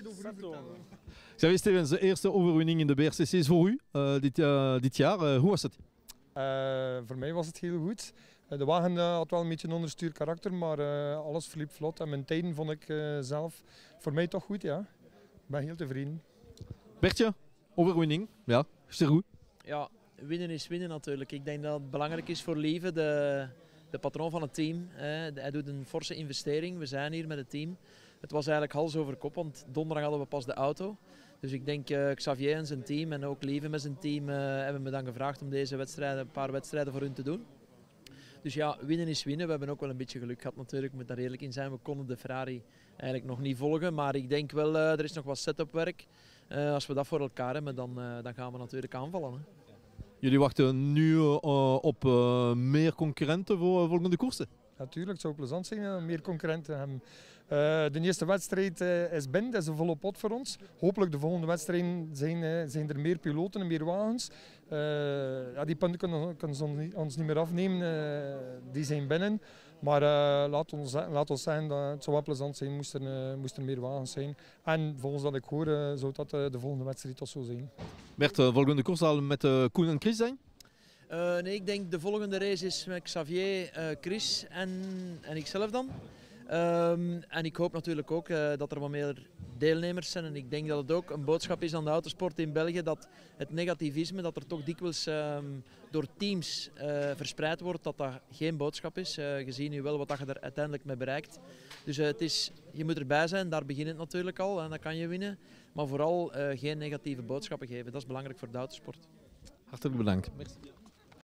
Xavier Stevens, de eerste overwinning in de BRCC is voor u dit jaar. Hoe was het? Voor mij was het heel goed. De wagen had wel een beetje een onderstuur karakter, maar alles verliep vlot. En mijn tijden vond ik zelf voor mij toch goed. Ja. Ik ben heel tevreden. Bertje, overwinning. Ja, is er goed? Ja, winnen is winnen natuurlijk. Ik denk dat het belangrijk is voor Lieve, de patroon van het team. Hij doet een forse investering. We zijn hier met het team. Het was eigenlijk hals over kop, want donderdag hadden we pas de auto. Dus ik denk Xavier en zijn team en ook Lieve met zijn team hebben me dan gevraagd om deze wedstrijden, een paar wedstrijden voor hun te doen. Dus ja, winnen is winnen. We hebben ook wel een beetje geluk gehad natuurlijk, moet daar eerlijk in zijn. We konden de Ferrari eigenlijk nog niet volgen, maar ik denk wel, er is nog wat setup werk. Als we dat voor elkaar hebben, dan gaan we natuurlijk aanvallen. Hè. Jullie wachten nu op meer concurrenten voor volgende koersen? Natuurlijk, het zou plezant zijn meer concurrenten hebben. De eerste wedstrijd is binnen, dat is een volle pot voor ons. Hopelijk de volgende wedstrijden zijn er meer piloten en meer wagens. Die punten kunnen ze ons niet meer afnemen, die zijn binnen. Maar laat ons zeggen dat het zou wel plezant zijn moesten er meer wagens zijn. En volgens wat ik hoor zou dat de volgende wedstrijd toch zo zijn. Bert, volgende koers zal met Koen en Chris zijn? Nee, ik denk de volgende race is met Xavier, Chris en ikzelf dan. En ik hoop natuurlijk ook dat er wat meer deelnemers zijn. En ik denk dat het ook een boodschap is aan de autosport in België dat het negativisme dat er toch dikwijls door teams verspreid wordt, dat dat geen boodschap is. Je ziet nu wel wat je er uiteindelijk mee bereikt. Dus je moet erbij zijn, daar begint het natuurlijk al en dan kan je winnen. Maar vooral geen negatieve boodschappen geven, dat is belangrijk voor de autosport. Hartelijk bedankt. Merci.